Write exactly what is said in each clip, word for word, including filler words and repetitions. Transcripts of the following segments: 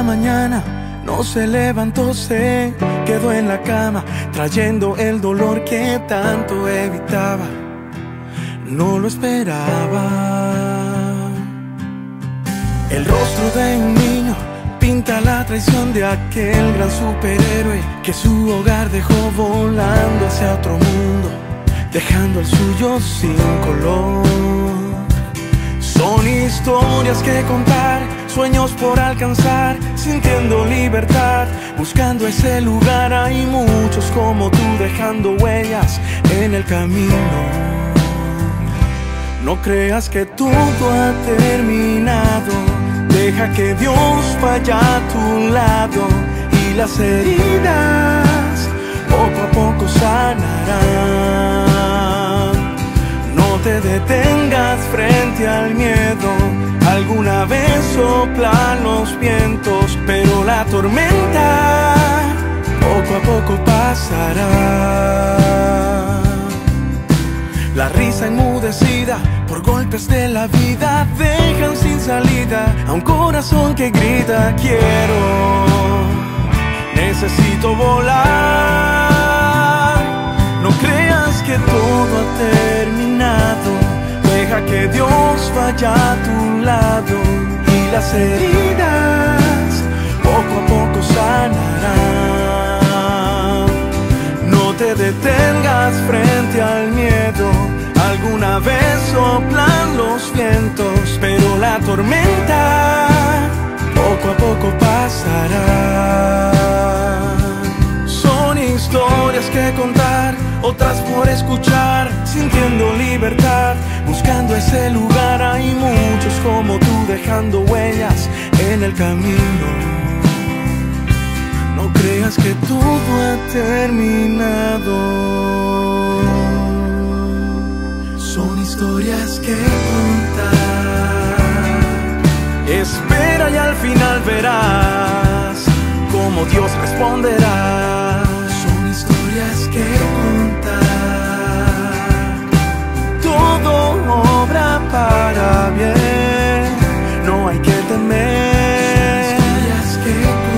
mañana no se levantó, se quedó en la cama, trayendo el dolor que tanto evitaba. No lo esperaba. El rostro de un niño pinta la traición de aquel gran superhéroe que su hogar dejó volando hacia otro mundo, dejando el suyo sin color. Son historias que contar, sueños por alcanzar, sintiendo libertad, buscando ese lugar. Hay muchos como tú dejando huellas en el camino. No creas que todo ha terminado, deja que Dios vaya a tu lado y las heridas poco a poco sanarán. No te detengas frente al miedo, alguna vez soplan los vientos, pero la tormenta poco a poco pasará. La risa enmudecida por golpes de la vida dejan sin salida a un corazón que grita: quiero, necesito volar. No creas que todo ha terminado, deja que Dios vaya a tu lado y las heridas poco a poco sanarán. No te detengas frente al miedo, alguna vez soplan los vientos, pero la tormenta poco a poco pasará. Son historias que contar, otras por escuchar, sintiendo libertad, buscando ese lugar. Hay muchos como tú dejando huellas en el camino. No creas que todo ha terminado. Son historias que contar. Espera y al final verás cómo Dios responderá. Son historias que contar. Todo obra para bien, no hay que temer. Son historias que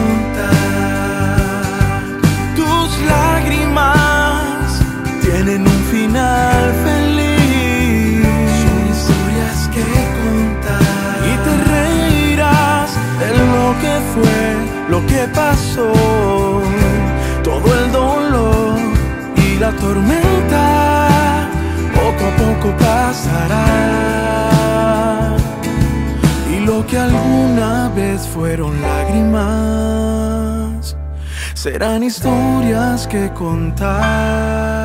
contar. Tus lágrimas tienen un final feliz. Son historias que contar. Y te reirás de lo que fue, lo que pasó, todo el dolor y la tormenta poco a poco pasará. Y lo que alguna vez fueron lágrimas serán historias que contar.